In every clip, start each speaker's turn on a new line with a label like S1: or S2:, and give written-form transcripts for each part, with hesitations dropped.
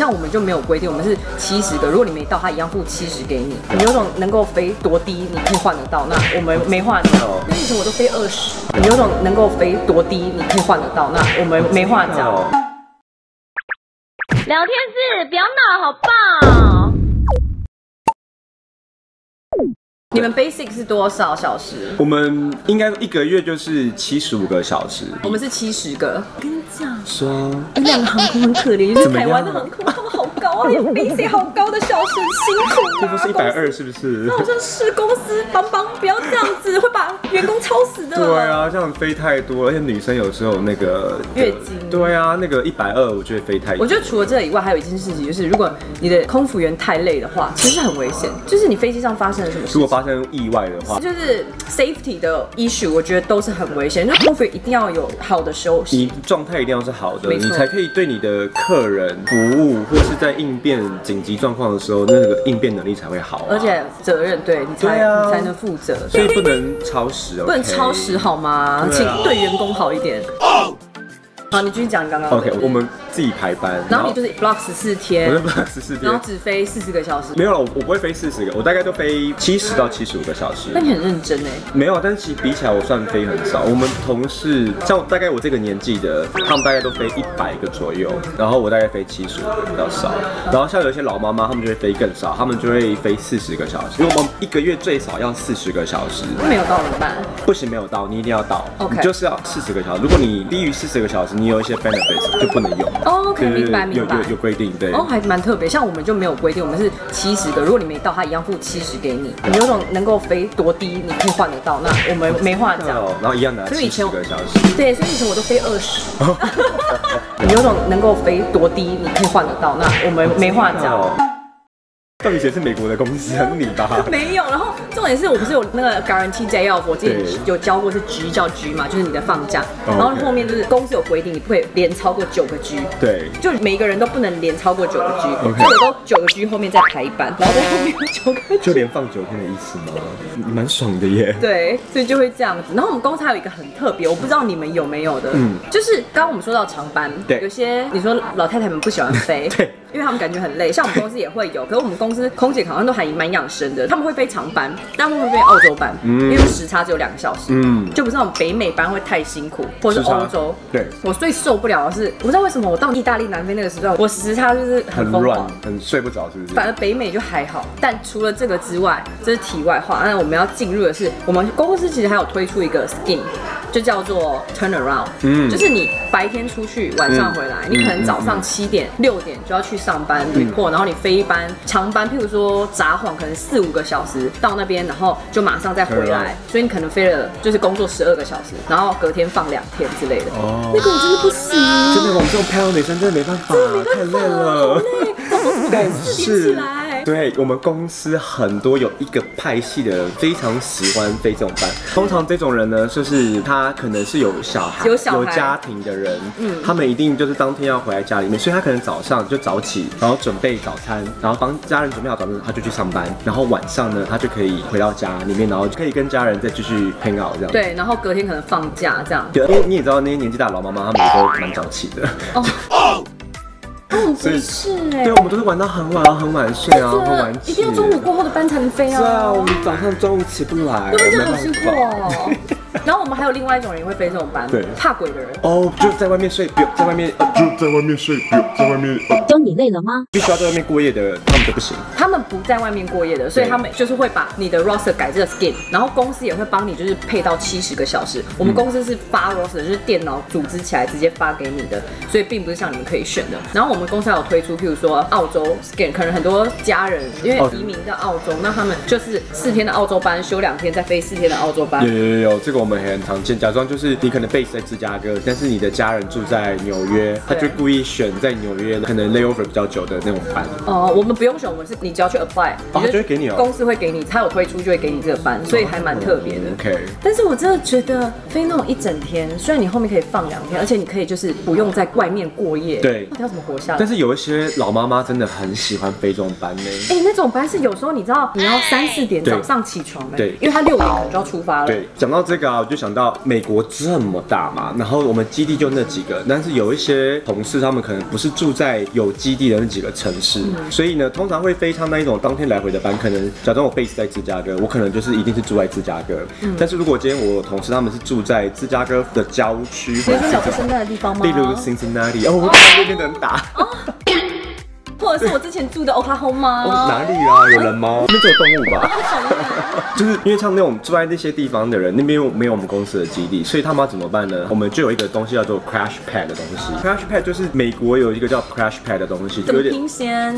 S1: 像我们就没有规定，我们是70个，如果你没到，他一样付70给你。你有种能够飞多低，你可以换得到，那我们没换到，因为以前我都飞20。你有种能够飞多低，你可以换得到，那我们没换到。
S2: 聊天室不要闹，好棒！
S1: 你们 basic 是多少小时？
S3: 我们应该1个月就是75个小时。
S1: 我们是70个。我跟你讲，
S3: 说
S1: 2个航空很可怜，就是台湾的航空，他们好高啊，basic 好高的小时，辛苦啊。
S3: 这不是120是不是？
S1: 那好像是公司帮不要这样子，会把员工超死的。
S3: 对啊，这样飞太多，而且女生有时候那个
S1: 月经。
S3: 对啊，那个120我觉得飞太多。
S1: 我觉得除了这个以外，还有一件事情就是，如果你的空服员太累的话，其实很危险。就是你飞机上发生了什么事情，
S3: 如果发生意外的话，
S1: 就是 safety 的 issue， 我觉得都是很危险。就空服员一定要有好的休息，
S3: 你状态一定要是好的，你才可以对你的客人服务，或是在应变紧急状况的时候，那个应变能力才会好、
S1: 而且责任对你才能负责，
S3: 所以不能超时哦，
S1: 不能超时好吗？请对员工好一点。好，你继续讲你刚刚。
S3: OK， 我们自己排班，
S1: 然后你就是 block 14天，
S3: 我就 block 14天，
S1: 然后只飞40个小时。
S3: 没有了，我不会飞40个，我大概都飞70到75个小时。
S1: 那你很认真哎。
S3: 没有，但是其实比起来我算飞很少。我们同事像大概我这个年纪的，他们大概都飞100个左右，然后我大概飞75个比较少。然后像有一些老妈妈，他们就会飞更少，他们就会飞40个小时。因为我们1个月最少要40个小时。
S1: 没有到怎么办？
S3: 不行，没有到，你一定要到。
S1: OK，
S3: 你就是要40个小时。如果你低于40个小时，你有一些 benefits 就不能用。
S1: OK， 明白。
S3: 有规定，对。
S1: 还蛮特别。像我们就没有规定，我们是70个，如果你没到，他一样付70给你。你有种能够飞多低，你可以换得到，那我们没换到。
S3: 然后一样拿70个小时。
S1: 对，所以以前我都飞20。你有种能够飞多低，你可以换得到，那我们没换到。
S3: 到底谁是美国的公司？还是你吧？
S1: 没有，然后重点是我不是有那个 guarantee day off， 我之前有教过是 G 叫 G 嘛，就是你的放假。然后后面就是公司有规定，你不可以连超过9个 G。对，就每一个人都不能连超过9个 G。所以我都9个 G 后面再排一班，然后在后面9个 G。
S3: 就连放9天的意思吗？蛮爽的耶。
S1: 对，所以就会这样子。然后我们公司还有一个很特别，我不知道你们有没有的，就是刚刚我们说到长班，有些你说老太太们不喜欢飞，对，因为他们感觉很累。像我们公司也会有，可是我们公司空姐好像都还蛮养生的，他们会飞长班，但他们会飞澳洲班，因为时差只有2个小时，就不是那种北美班会太辛苦，或者是欧洲。对，我最受不了的是，我不知道为什么我到意大利南非那个时段，我时差就是很乱，
S3: 很睡不着，是不是？
S1: 反而北美就还好，但除了这个之外，这是题外话。那我们要进入的是，我们公司其实还有推出一个 scheme， 就叫做 turnaround，就是你白天出去，晚上回来，你可能早上7点、6点就要去上班 report，然后你飞一班长班，譬如说札幌可能4、5个小时到那边，然后就马上再回来，所以你可能飞了就是工作12个小时，然后隔天放2天之类的。那个我真的不行，
S3: 真的，我们这种漂亮女生真的没办法，太累了，但是。对，我们公司很多有一个派系的人非常喜欢飞这种班。通常这种人呢，就是他可能是有小孩、有家庭的人，他们一定就是当天要回来家里面，所以他可能早上就早起，然后准备早餐，然后帮家人准备好早餐，他就去上班，然后晚上呢，他就可以回到家里面，然后就可以跟家人再继续 hang out 这样。对，然后隔天可能放假这样。对，因为你也知道那些年纪大的老妈妈，她们也都蛮早起的。
S1: 不是哎，
S3: 对，我们都是玩到很晚，很晚睡啊，很晚起。
S1: 一定要中午过后的班才能飞啊。
S3: 对啊，我们早上中午起不来，
S1: 对，这好辛苦哦。然后我们还有另外一种人也会飞这种班，对，怕鬼的人。
S3: 就在外面睡，在外面睡，在外面。
S2: 就你累了吗？
S3: 必须要在外面过夜的，他们就不行。
S1: 他们不在外面过夜的，所以他们就是会把你的 roster 改这个 scheme， 然后公司也会帮你就是配到70个小时。我们公司是发 roster， 就是电脑组织起来直接发给你的，所以并不是像你们可以选的。然后我们公司还有推出，譬如说澳洲 scheme， 可能很多家人因为移民到澳洲，那他们就是4天的澳洲班，休2天，再飞4天的澳洲班。
S3: 有，这个我们也很常见。假装就是你可能 base 在芝加哥，但是你的家人住在纽约，他就故意选在纽约可能 layover 比较久的那种班。
S1: 我们不用选，我们是你只要去 apply，
S3: 他就会给你
S1: 公司会给你，他有推出就会给你这个班，所以还蛮特别的。
S3: OK，
S1: 但是我真的觉得飞那种1整天，虽然你后面可以放2天，而且你可以就是不用在外面过夜，对，到底要怎么活下来？
S3: 但是有一些老妈妈真的很喜欢飞这种班呢。
S1: 那种班是有时候你知道你要3、4点早上起床，对，因为他6点可能就要出发了。
S3: 对，讲到这个啊，我就想到美国这么大嘛，然后我们基地就那几个，但是有一些同事他们可能不是住在有基地的那几个城市，所以呢，通常会飞上那一种当天来回的班，可能假装我 base 在芝加哥，我可能就是一定是住在芝加哥。但是如果今天我有同事他们是住在芝加哥的郊区，
S1: 比如说鸟不生蛋的地方吗？
S3: 例如 Cincinnati， 哦，我在那边能打。
S1: 或者是我之前住的 Oklahoma，
S3: 哪里啊？有人吗？那边只有动物吧？就是因为像那种住在那些地方的人，那边没有我们公司的基地，所以他们要怎么办呢？我们就有一个东西叫做 Crash Pad 的东西。Crash Pad 就是美国有一个叫 Crash Pad 的东西，
S1: 怎么拼先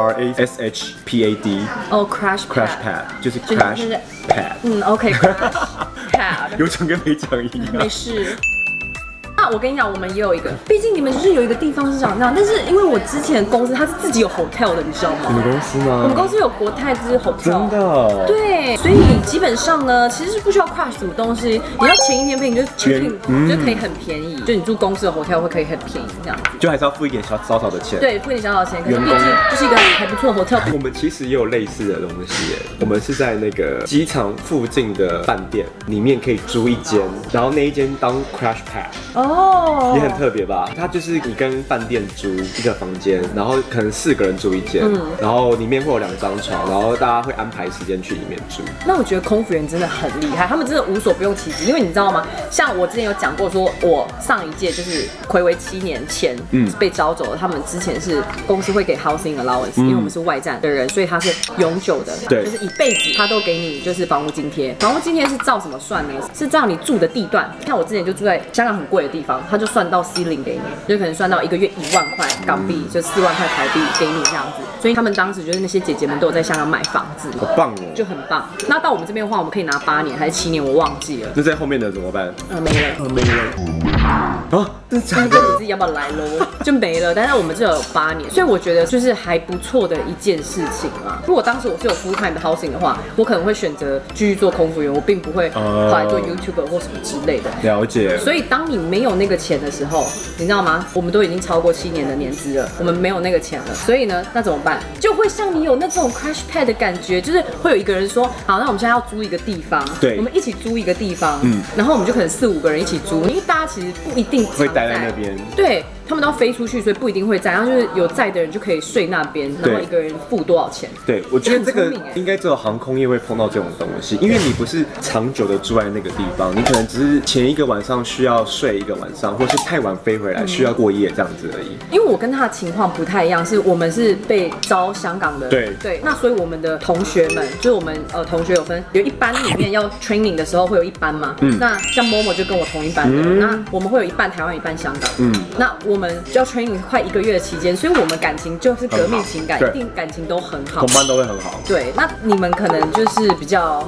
S3: ？CRASHPAD。
S1: 哦 ，Crash
S3: Pad 就是 Crash Pad。
S1: OK，Crash Pad。
S3: 有讲跟没讲一样。
S1: 没事。那我跟你讲，我们也有一个，毕竟你们就是有一个地方是长这样，但是因为我之前公司它是自己有 hotel 的，你知道吗？
S3: 你们公司吗？
S1: 我们公司有国泰之 hotel。
S3: 真的？
S1: 对，所以基本上呢，其实是不需要 crash 什么东西，你要前一天配，你就 check in 就可以很便宜，就你住公司的 hotel 会可以很便宜这样子。
S3: 就还是要付一点少少的钱。
S1: 对，付一点少钱，可是毕竟就是一个还不错的 hotel。
S3: 我们其实也有类似的东西耶，我们是在那个机场附近的饭店里面可以租一间，然后那一间当 crash pad。哦。也很特别吧？它就是你跟饭店租一个房间，然后可能4个人住一间，然后里面会有2张床，然后大家会安排时间去里面住。
S1: 那我觉得空服员真的很厉害，他们真的无所不用其极，因为你知道吗？像我之前有讲过，说我上一届就是睽违7年前被招走了，他们之前是公司会给 housing allowance，因为我们是外站的人，所以他是永久的，
S3: 对，
S1: 就是一辈子他都给你就是房屋津贴。房屋津贴是照什么算呢？是照你住的地段。像我之前就住在香港很贵的地方，他就算到 ceiling 给你，就可能算到1个月1万块港币，就4万块台币给你这样子。所以他们当时就是那些姐姐们都有在香港买房子，
S3: 好棒哦，
S1: 就很棒。那到我们这边的话，我们可以拿8年还是7年，我忘记了。
S3: 那在后面的怎么办？
S1: 没了，
S3: 没了。啊，真的假的？
S1: 你自己要不要来喽？就没了。但是我们这有8年，所以我觉得就是还不错的一件事情嘛。如果当时我是有 full time 的 housing 的话，我可能会选择继续做空服员，我并不会跑来做 YouTuber 或什么之类的。
S3: 了解。
S1: 所以当你没有那个钱的时候，你知道吗？我们都已经超过7年的年资了，我们没有那个钱了。所以呢，那怎么办？就会像你有那种 crash pad 的感觉，就是会有一个人说，好，那我们现在要租一个地方，
S3: 对，
S1: 我们一起租一个地方，然后我们就可能4、5个人一起租，因为大家其实不一定
S3: 会待在那边，
S1: 对。他们都要飞出去，所以不一定会在。然后就是有在的人就可以睡那边，然后一个人付多少钱？
S3: 对，我觉得这个应该只有航空业会碰到这种东西，因为你不是长久的住在那个地方，你可能只是前一个晚上需要睡1个晚上，或是太晚飞回来需要过夜这样子而已。
S1: 因为我跟他的情况不太一样，是我们是被招香港的，对，那所以我们的同学们，就是我们同学有一班里面要 training 的时候会有一班嘛，那像 Momo 就跟我同一班的，那我们会有一半台湾一半香港，那我们就要 training 快1个月的期间，所以我们感情就是革命情感，一定感情都很好，
S3: 同班都会很好。
S1: 对，那你们可能就是比较，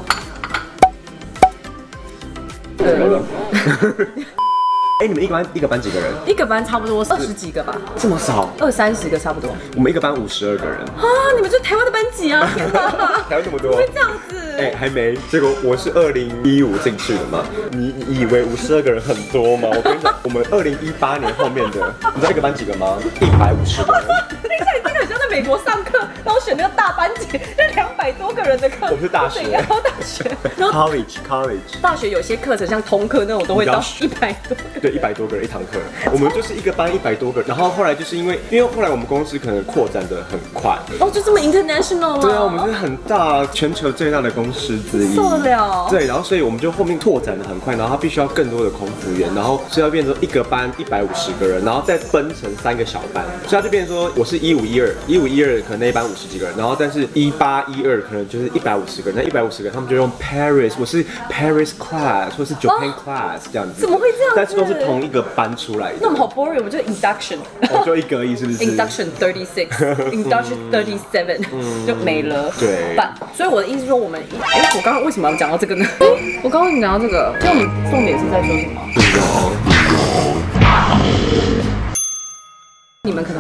S3: 你们一个班几个人？
S1: 一个班差不多20几个吧，
S3: 这么少
S1: ？20、30个差不多。
S3: 我们一个班52个人
S1: 啊！你们就台湾的班级啊！
S3: 台湾那么多，
S1: 会这样子？
S3: 还没。结果我是2015进去的嘛，你以为52个人很多吗？我跟你讲，我们2018年后面的，你知道一个班几个吗？150个人。
S1: 等一下，你真的很像在美国上课，然后选那个大班级，就200多个人的课。
S3: 我们是大学，
S1: 然后大学，college。大学有些课程像通课那种都会到100多个。
S3: 对，100多个人一堂课。我们就是一个班100多个，然后后来就是因为后来我们公司可能扩展的很快。
S1: 哦，就这么 international 吗？
S3: 对啊，我们是很大，全球最大的公司之一。
S1: 受得了。
S3: 对，然后所以我们就后面拓展的很快，然后它必须要更多的空服员，然后所以要变成一个班150个人，然后再分成3个小班，所以它就变成说我是1512可能那一班50几个人，然后但是1812可能就是150个人，那150个人他们就用 Paris， 我是 Paris class 或是 Japan class 这样子。
S1: 怎么会这样子？
S3: 但是都是同一个班出来的。
S1: 那我们好 boring， 我们就 induction，
S3: 就一个而已，是不是
S1: ？induction 36 induction 37就没了。
S3: 对。
S1: 所以我的意思是说，我们我刚刚为什么要讲到这个呢？我刚刚讲到这个，因为我们重点是在说什么？你们可能会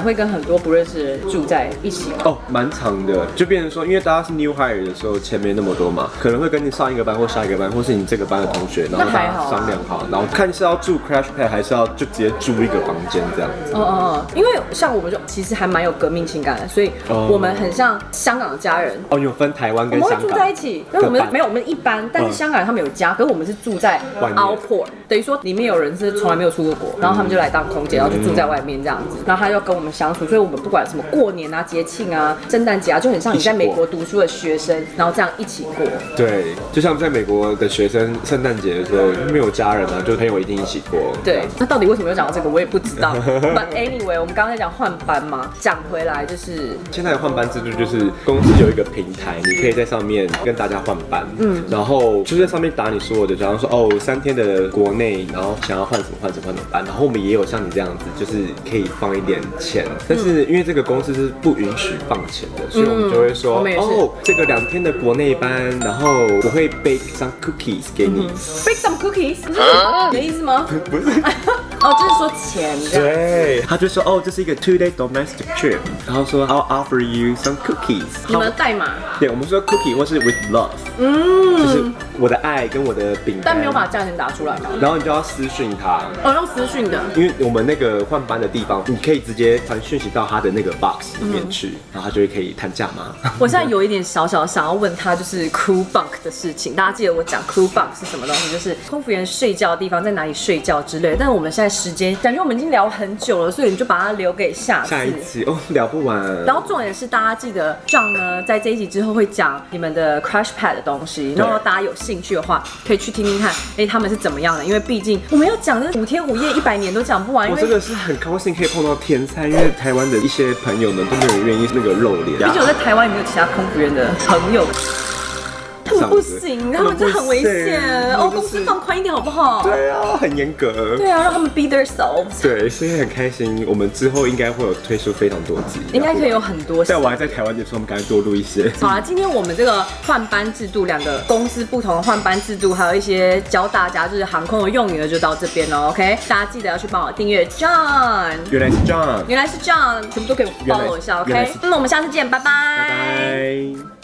S1: 会跟很多不认识的人住在一起吗？
S3: 哦，蛮长的，就变成说，因为大家是 new hire 的时候，钱没那么多嘛，可能会跟你上一个班或下一个班，或是你这个班的同学，然后大家商量好，然后看是要住 crash pad 还是要就直接租一个房间这样子。
S1: 因为像我们就其实还蛮有革命情感的，所以我们很像香港的家人。
S3: 哦，有分台湾跟香港。
S1: 我们会住在一起，因为我们没有我们一般，但是香港人他们有家，可是我们是住在 outport， 等于说里面有人是从来没有出过国，然后他们就来当空姐，然后就住在外面这样子，然后他就跟我们相处，所以我们不管什么过年啊、节庆啊、圣诞节啊，就很像你在美国读书的学生，然后这样一起过。
S3: 对，就像在美国的学生，圣诞节的时候没有家人啊，就朋友一定一起过。
S1: 对，那到底为什么要讲到这个，我也不知道。But anyway， 我们刚刚在讲换班嘛，讲回来就是
S3: 现在的换班制度就是公司有一个平台，你可以在上面跟大家换班，然后就在上面打你所有的，假如说哦3天的国内，然后想要换什么班，然后我们也有像你这样子，就是可以放一点钱，但是因为这个公司是不允许放钱的，所以我们就会说哦这个2天的国内班，然后我会 bake some cookies 给你。
S1: bake some cookies， 你的意思吗？
S3: 不是。
S1: 哦，就是说钱。
S3: 对，他就说哦，这是一个 2-day domestic trip， 然后说 I'll offer you some cookies。
S1: 你们的代码？
S3: 对，我们说 cookie 或是 with love， 就是我的爱跟我的饼干，
S1: 但没有把价钱打出来嘛。
S3: 然后你就要私讯他，
S1: 哦，用私讯的，
S3: 因为我们那个换班的地方，你可以直接传讯息到他的那个 box 里面去，然后他就会可以谈价嘛。
S1: 我现在有一点小小想要问他，就是 crew bunk 的事情。大家记得我讲 crew bunk 是什么东西？就是空服员睡觉的地方，在哪里睡觉之类的。但是我们现在时间感觉我们已经聊很久了，所以你就把它留给下
S3: 一期哦，聊不完。
S1: 然后重点是大家记得 John 呢，在这一集之后会讲你们的 crash pad 的东西，然后大家有兴趣的话，可以去听听看，他们是怎么样的。因为毕竟我们要讲的5天5夜100年都讲不完。
S3: 我真的是很高兴可以碰到天才，因为台湾的一些朋友们都没有人愿意那个露脸。
S1: 毕竟我在台湾也没有其他空服员的朋友。他们不行，他们就很危险哦。公司放宽一点好不好？
S3: 对啊，很严格。
S1: 对啊，让他们 be themselves。
S3: 对，所以很开心。我们之后应该会有推出非常多集，
S1: 应该可以有很多集。
S3: 在我还在台湾的时候，我们赶快多录一些。
S1: 好了，今天我们这个换班制度，2个公司不同的换班制度，还有一些教大家就是航空的用语呢，就到这边了。OK， 大家记得要去帮我订阅 John。
S3: 原来是 John，
S1: 原来是 John， 全部都可以 follow 一下。OK， 那我们下次见，拜拜。
S3: 拜拜。